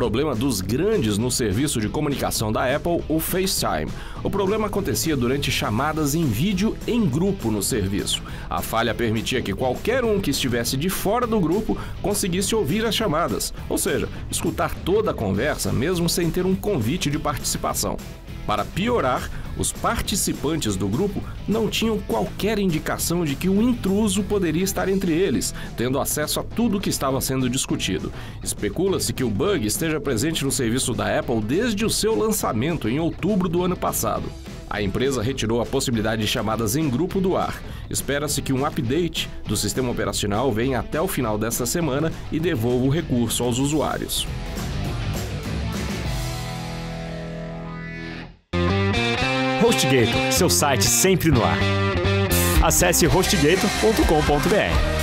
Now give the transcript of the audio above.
problema dos grandes no serviço de comunicação da Apple, o FaceTime. O problema acontecia durante chamadas em vídeo em grupo no serviço. A falha permitia que qualquer um que estivesse de fora do grupo conseguisse ouvir as chamadas, ou seja, escutar toda a conversa mesmo sem ter um convite de participação. Para piorar, os participantes do grupo não tinham qualquer indicação de que o intruso poderia estar entre eles, tendo acesso a tudo que estava sendo discutido. Especula-se que o bug esteja presente no serviço da Apple desde o seu lançamento em outubro do ano passado. A empresa retirou a possibilidade de chamadas em grupo do ar. Espera-se que um update do sistema operacional venha até o final desta semana e devolva o recurso aos usuários. HostGator, seu site sempre no ar. Acesse hostgator.com.br.